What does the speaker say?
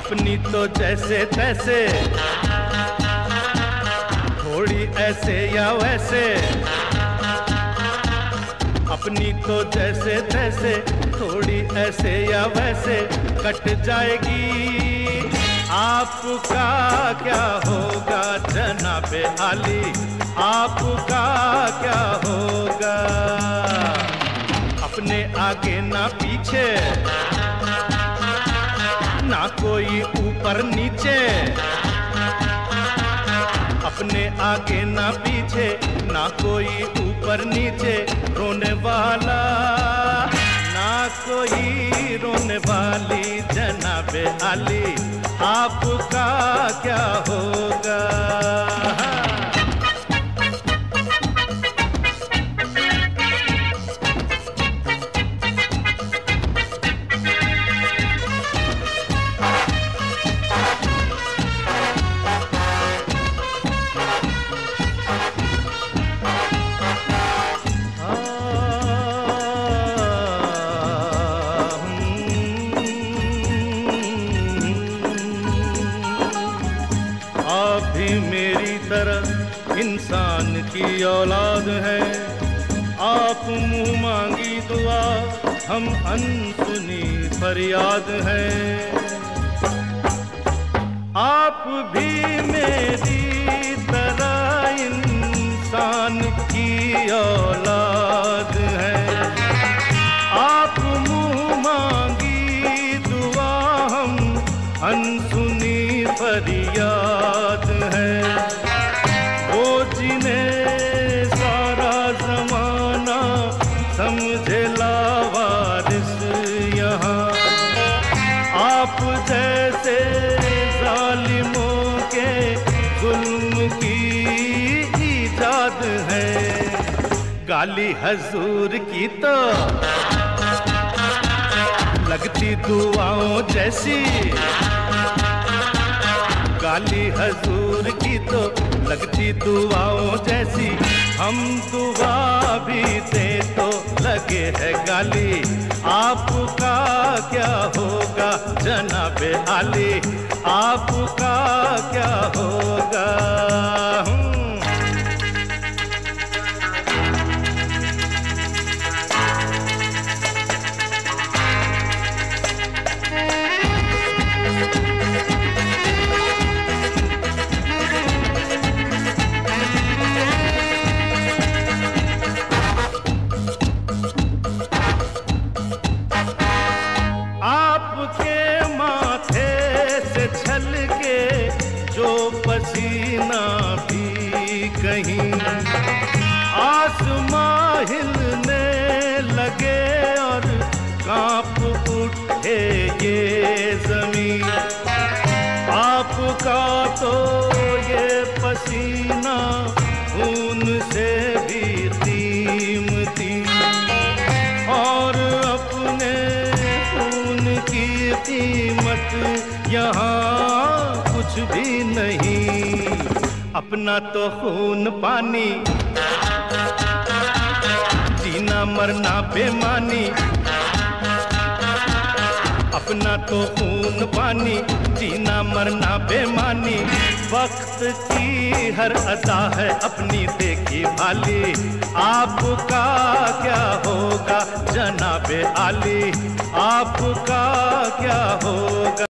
अपनी तो जैसे तैसे, थोड़ी ऐसे या वैसे। अपनी तो जैसे तैसे, थोड़ी ऐसे या वैसे कट जाएगी। आपका क्या होगा जनाबे आली, आपका क्या होगा। अपने आगे ना पीछे, ना कोई ऊपर नीचे। अपने आगे ना पीछे, ना कोई ऊपर नीचे। रोने वाला ना कोई रोने वाली जनाबे आली, आपका क्या होगा। आप भी मेरी तरह इंसान की औलाद है। आप मुंह मांगी दुआ, हम अनसुनी फरियाद है। आप भी मेरी तरह इंसान की औलाद है। आप मुंह मांगी दुआ, हम अनसुनी फरियाद है। वो जिन्हें सारा जमाना समझे लावारिस यहाँ, आप जैसे जालिमों के जुल्म की इजाद है। गाली हजूर की तो लगती दुआओं जैसी, गाली हजूर की तो लगती दुआओं जैसी। हम दुआ भी दे तो लगे है गाली, आपका क्या होगा जनाबे आली, आपका क्या होगा। आपके माथे से छलके जो पसीना भी कहीं, आसमां हिलने लगे और कांप उठे ये जमीन। आपका तो ये पसीना खून से भी कीमती, और अपने की कीमत यहाँ कुछ भी नहीं। अपना तो खून पानी, जीना मरना बेमानी। अपना तो खून पानी, जीना मरना बेमानी। वक्त की हर अदा है अपनी देखी भाली, आपका क्या होगा जनाबे आली, आपका क्या होगा।